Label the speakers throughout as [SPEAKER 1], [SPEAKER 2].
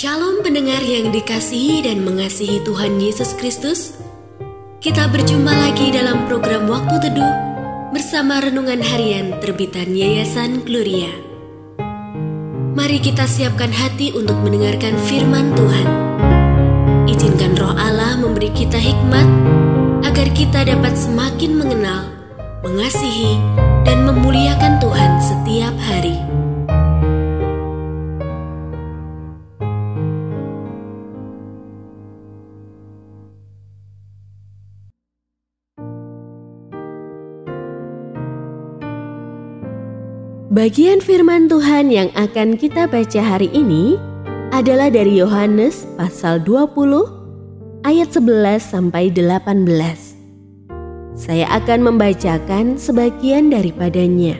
[SPEAKER 1] Shalom pendengar yang dikasihi dan mengasihi Tuhan Yesus Kristus. Kita berjumpa lagi dalam program Waktu Teduh bersama Renungan Harian terbitan Yayasan Gloria. Mari kita siapkan hati untuk mendengarkan firman Tuhan. Izinkan Roh Allah memberi kita hikmat agar kita dapat semakin mengenal, mengasihi, dan memuliakan Tuhan setiap hari. Bagian firman Tuhan yang akan kita baca hari ini adalah dari Yohanes pasal 20 ayat 11 sampai 18. Saya akan membacakan sebagian daripadanya.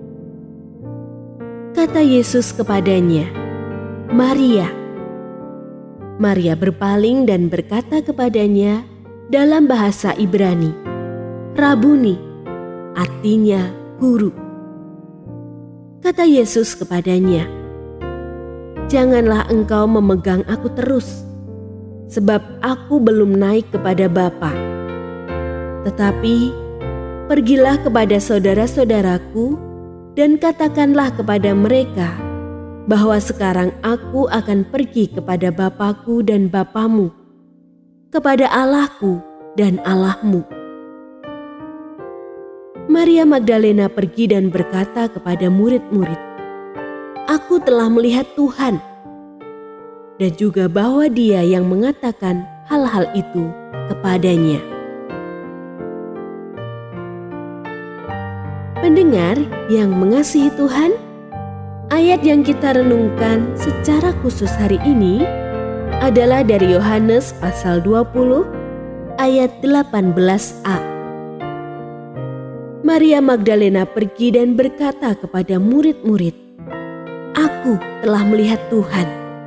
[SPEAKER 1] Kata Yesus kepadanya, "Maria." Maria berpaling dan berkata kepadanya dalam bahasa Ibrani, "Rabuni," artinya guru. Kata Yesus kepadanya, "Janganlah engkau memegang aku terus, sebab aku belum naik kepada Bapa. Tetapi pergilah kepada saudara-saudaraku dan katakanlah kepada mereka bahwa sekarang aku akan pergi kepada Bapakku dan Bapamu, kepada Allahku dan Allahmu." Maria Magdalena pergi dan berkata kepada murid-murid, "Aku telah melihat Tuhan," dan juga bahwa Dia yang mengatakan hal-hal itu kepadanya. Pendengar yang mengasihi Tuhan, ayat yang kita renungkan secara khusus hari ini adalah dari Yohanes pasal 20 ayat 18a. Maria Magdalena pergi dan berkata kepada murid-murid, "Aku telah melihat Tuhan."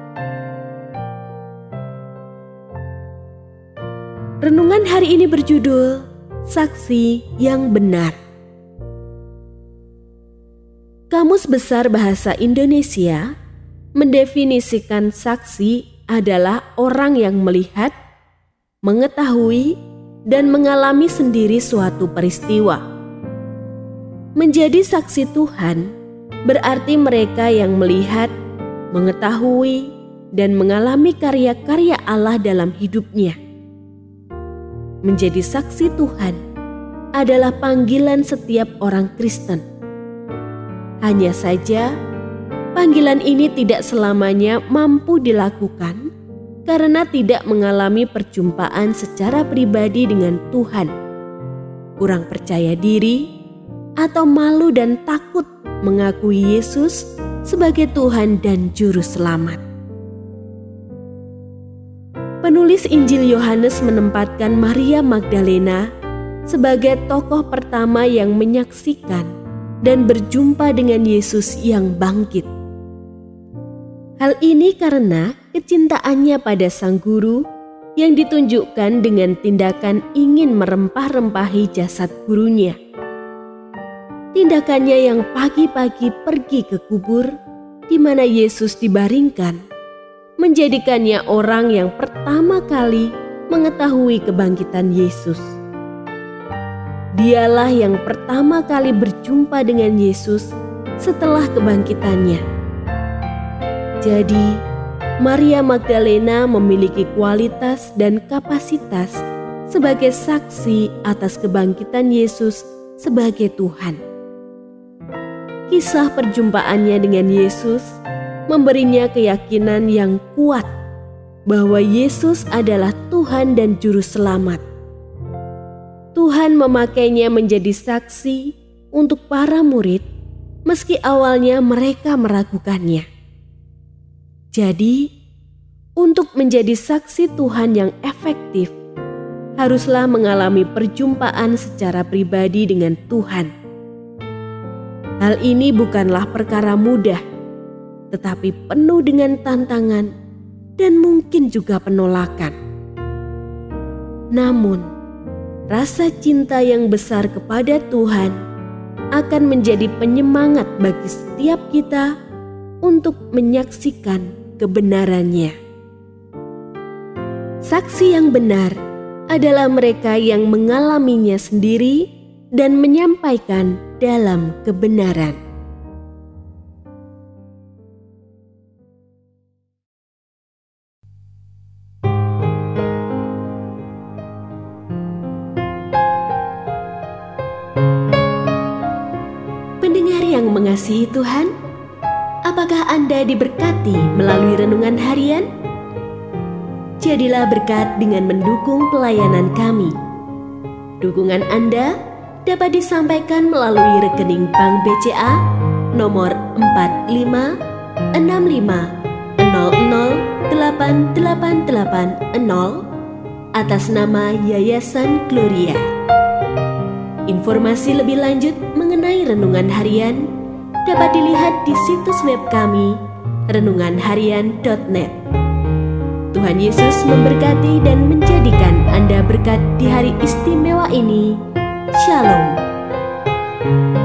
[SPEAKER 1] Renungan hari ini berjudul Saksi yang Benar. Kamus Besar Bahasa Indonesia mendefinisikan saksi adalah orang yang melihat, mengetahui, dan mengalami sendiri suatu peristiwa. Menjadi saksi Tuhan berarti mereka yang melihat, mengetahui, dan mengalami karya-karya Allah dalam hidupnya. Menjadi saksi Tuhan adalah panggilan setiap orang Kristen. Hanya saja, panggilan ini tidak selamanya mampu dilakukan karena tidak mengalami perjumpaan secara pribadi dengan Tuhan, kurang percaya diri, atau malu dan takut mengakui Yesus sebagai Tuhan dan Juru Selamat. Penulis Injil Yohanes menempatkan Maria Magdalena sebagai tokoh pertama yang menyaksikan dan berjumpa dengan Yesus yang bangkit. Hal ini karena kecintaannya pada Sang Guru yang ditunjukkan dengan tindakan ingin merempah-rempahi jasad gurunya. Tindakannya yang pagi-pagi pergi ke kubur di mana Yesus dibaringkan menjadikannya orang yang pertama kali mengetahui kebangkitan Yesus. Dialah yang pertama kali berjumpa dengan Yesus setelah kebangkitannya. Jadi, Maria Magdalena memiliki kualitas dan kapasitas sebagai saksi atas kebangkitan Yesus sebagai Tuhan. Kisah perjumpaannya dengan Yesus memberinya keyakinan yang kuat bahwa Yesus adalah Tuhan dan Juru Selamat. Tuhan memakainya menjadi saksi untuk para murid meski awalnya mereka meragukannya. Jadi, untuk menjadi saksi Tuhan yang efektif, haruslah mengalami perjumpaan secara pribadi dengan Tuhan. Hal ini bukanlah perkara mudah, tetapi penuh dengan tantangan dan mungkin juga penolakan. Namun, rasa cinta yang besar kepada Tuhan akan menjadi penyemangat bagi setiap kita untuk menyaksikan kebenarannya. Saksi yang benar adalah mereka yang mengalaminya sendiri dan menyampaikan dalam kebenaran. Pendengar yang mengasihi Tuhan, apakah Anda diberkati melalui renungan harian? Jadilah berkat dengan mendukung pelayanan kami. Dukungan Anda dapat disampaikan melalui rekening Bank BCA nomor 4565008880 atas nama Yayasan Gloria. Informasi lebih lanjut mengenai renungan harian dapat dilihat di situs web kami renunganharian.net. Tuhan Yesus memberkati dan menjadikan Anda berkat di hari istimewa ini. Shalom.